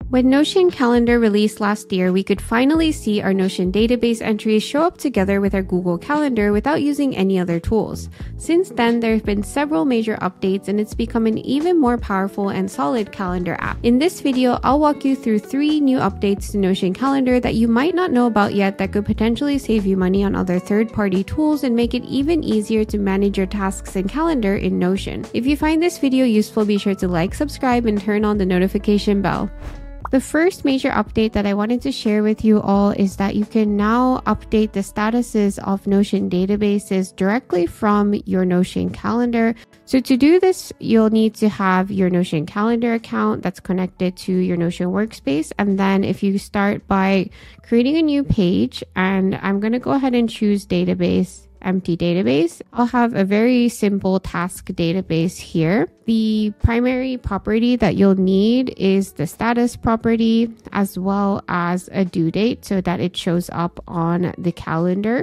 When Notion Calendar released last year, we could finally see our Notion database entries show up together with our Google Calendar without using any other tools. Since then, there have been several major updates and it's become an even more powerful and solid calendar app. In this video, I'll walk you through 3 new updates to Notion Calendar that you might not know about yet that could potentially save you money on other third-party tools and make it even easier to manage your tasks and calendar in Notion. If you find this video useful, be sure to like, subscribe, and turn on the notification bell. The first major update that I wanted to share with you all is that you can now update the statuses of Notion databases directly from your Notion calendar. So to do this, you'll need to have your Notion calendar account that's connected to your Notion workspace. And then if you start by creating a new page, and I'm going to go ahead and choose database, empty database. I'll have a very simple task database here. The primary property that you'll need is the status property as well as a due date so that it shows up on the calendar.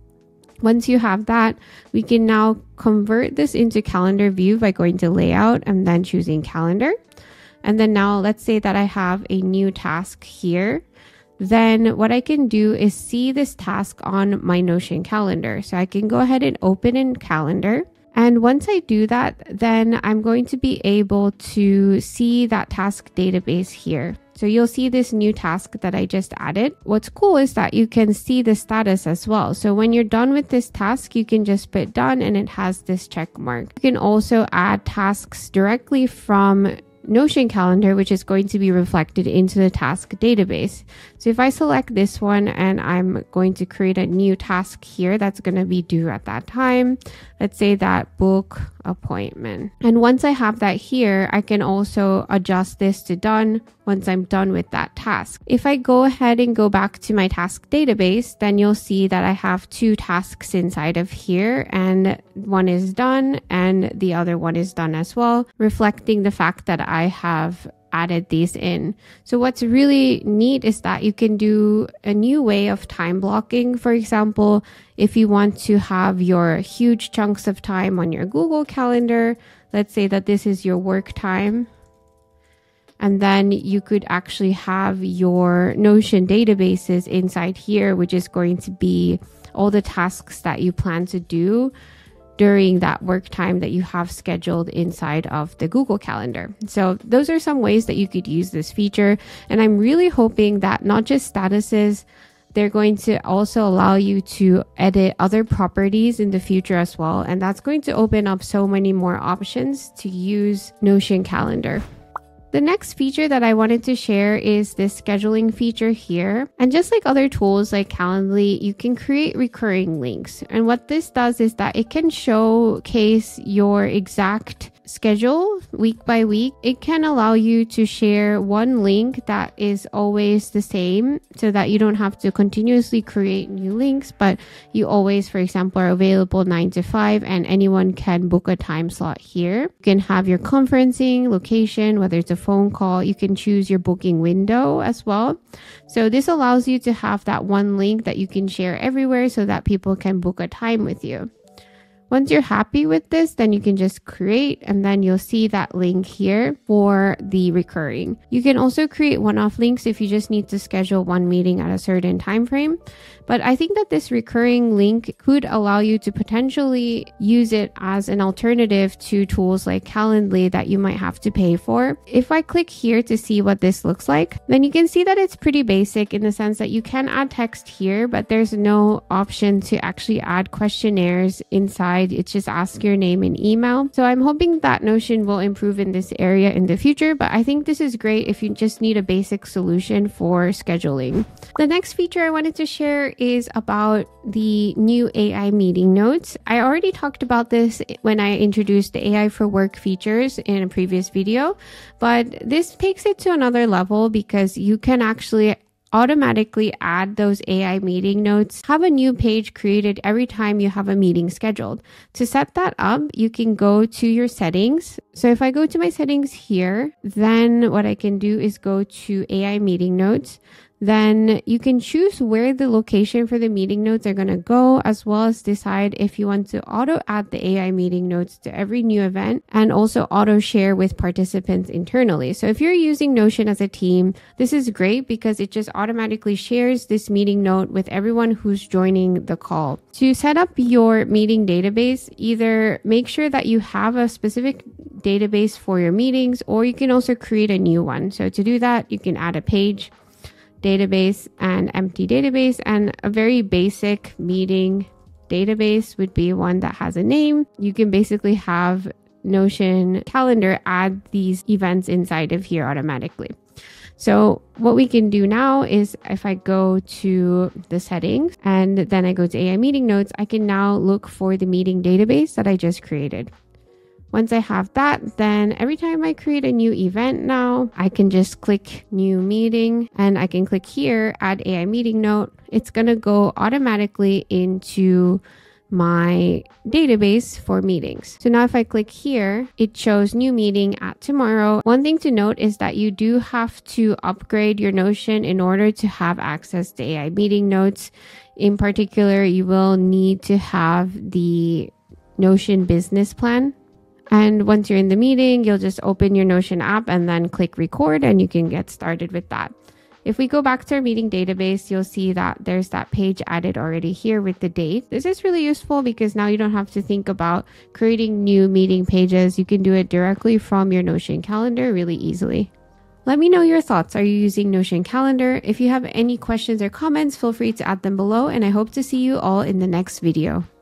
Once you have that, we can now convert this into calendar view by going to layout and then choosing calendar. And then now let's say that I have a new task here. Then what I can do is see this task on my Notion calendar. So I can go ahead and open in calendar. And once I do that, then I'm going to be able to see that task database here. So you'll see this new task that I just added. What's cool is that you can see the status as well. So when you're done with this task, you can just put done and it has this check mark. You can also add tasks directly from Notion calendar, which is going to be reflected into the task database. So if I select this one and I'm going to create a new task here that's going to be due at that time, let's say that book appointment. And once I have that here, I can also adjust this to done once I'm done with that task. If I go ahead and go back to my task database, then you'll see that I have 2 tasks inside of here, and one is done and the other one is done as well, reflecting the fact that I have added these in. So what's really neat is that you can do a new way of time blocking. For example, if you want to have your huge chunks of time on your Google Calendar, let's say that this is your work time. And then you could actually have your Notion databases inside here, which is going to be all the tasks that you plan to do during that work time that you have scheduled inside of the Google Calendar. So those are some ways that you could use this feature. And I'm really hoping that not just statuses, they're going to also allow you to edit other properties in the future as well. And that's going to open up so many more options to use Notion Calendar. The next feature that I wanted to share is this scheduling feature here. And just like other tools like Calendly, you can create recurring links. And what this does is that it can showcase your exact schedule week by week. It can allow you to share one link that is always the same so that you don't have to continuously create new links, but you always, for example, are available 9 to 5 and anyone can book a time slot here. You can have your conferencing location, whether it's a phone call. You can choose your booking window as well. So this allows you to have that one link that you can share everywhere so that people can book a time with you. Once you're happy with this, then you can just create and then you'll see that link here for the recurring. You can also create one-off links if you just need to schedule one meeting at a certain time frame. But I think that this recurring link could allow you to potentially use it as an alternative to tools like Calendly that you might have to pay for. If I click here to see what this looks like, then you can see that it's pretty basic in the sense that you can add text here, but there's no option to actually add questionnaires inside. It's just ask your name and email. So I'm hoping that Notion will improve in this area in the future, but I think this is great if you just need a basic solution for scheduling. The next feature I wanted to share is about the new AI meeting notes. I already talked about this when I introduced the AI for Work features in a previous video, but this takes it to another level because you can actually automatically add those AI meeting notes, have a new page created every time you have a meeting scheduled. To set that up, you can go to your settings. So if I go to my settings here, then what I can do is go to AI meeting notes. Then you can choose where the location for the meeting notes are going to go, as well as decide if you want to auto add the AI meeting notes to every new event and also auto share with participants internally. So if you're using Notion as a team, this is great because it just automatically shares this meeting note with everyone who's joining the call. To set up your meeting database, either make sure that you have a specific database for your meetings, or you can also create a new one. So to do that, you can add a page, database, and empty database, and a very basic meeting database would be one that has a name. You can basically have Notion calendar add these events inside of here automatically. So what we can do now is if I go to the settings and then I go to AI meeting notes, I can now look for the meeting database that I just created. Once I have that, then every time I create a new event now, I can just click new meeting and I can click here, add AI meeting note. It's going to go automatically into my database for meetings. So now if I click here, it shows new meeting at tomorrow. One thing to note is that you do have to upgrade your Notion in order to have access to AI meeting notes. In particular, you will need to have the Notion business plan. And once you're in the meeting, you'll just open your Notion app and then click record and you can get started with that. If we go back to our meeting database, you'll see that there's that page added already here with the date. This is really useful because now you don't have to think about creating new meeting pages. You can do it directly from your Notion calendar really easily. Let me know your thoughts. Are you using Notion Calendar? If you have any questions or comments, feel free to add them below, and I hope to see you all in the next video.